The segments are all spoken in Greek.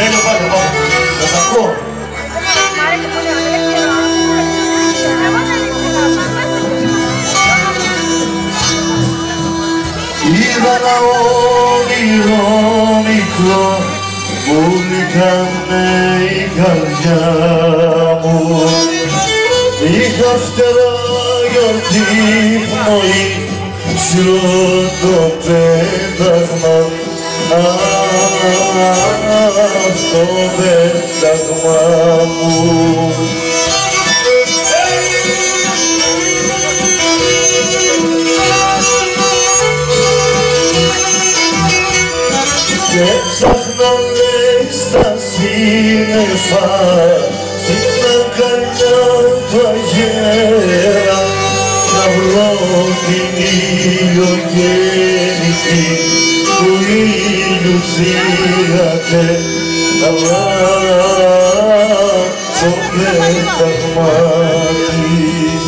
Τέλειο, πάτε, πάμε. Σας ακούω. Είδα ένα όνειρο μικρό που νικάνε η καρδιά μου. Είχα φτερά για τη πνοή, ψηλό το πέταγμα, το πέταγμα μου. Και ψάχνα λέει στα σύννεφα, στην αγκαλιά του αγέρα, να βρω την ηλιογέννητη του ήλιου θύατε, να βάζω πέταγμα της.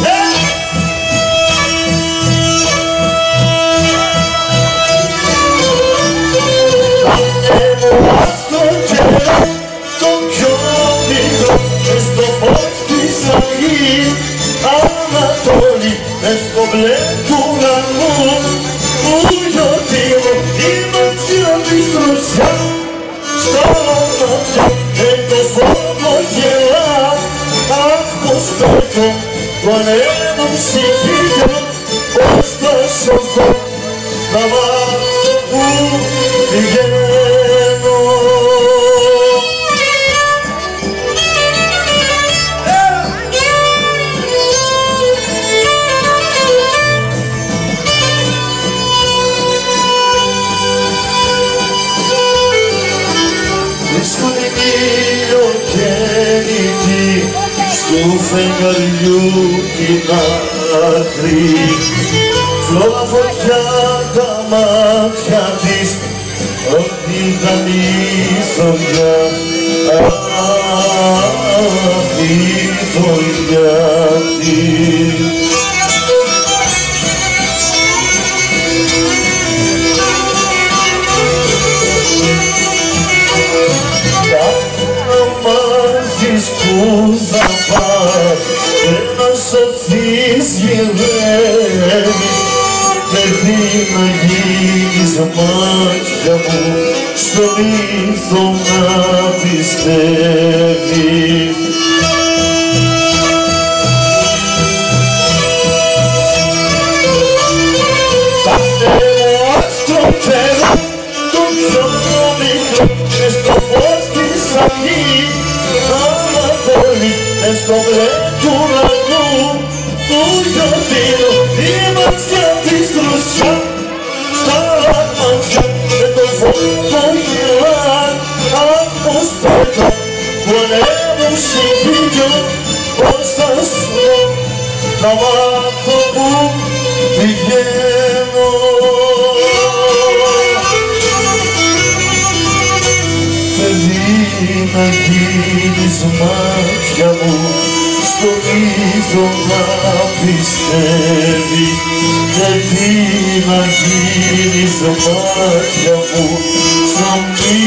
Το πιο μικρό μες στο φως της αυγής Ανατολή, μες στο μπλε του ουρανού που γιορτίζω η ματιά της δροσιά στα μάτια με το φόβο γελά. Αχ, πως πέτω το ανέμο ψυχείο, πως θα σωθώ να μάθω που πηγαίνω. Του φεγγαριού την άκρη, φλόγα φωτιά τα μάτια της, ό,τι ήταν η θωριά, αχ, η θωριά της. Που θα πας και να σωθείς γυρεύεις, παιδί να γίνεις μάτια μου, στο μύθο να πιστεύεις. Τα άστρο φέρω το πιο μικρό μες στο φως της αυγής, μες στο μπλε του ουρανού που γιορτίζω η ματιά της δροσιά στα μάτια με το φόβο γελά. Αχ, πως πέτω που ανέμω ψυχείο, πως θα σου να μάθω που πηγαίνω. Παιδί να γίνεις μάτια μου, στο μύθο να πιστεύεις. Παιδί να γίνεις μάτια μου, στο μύθο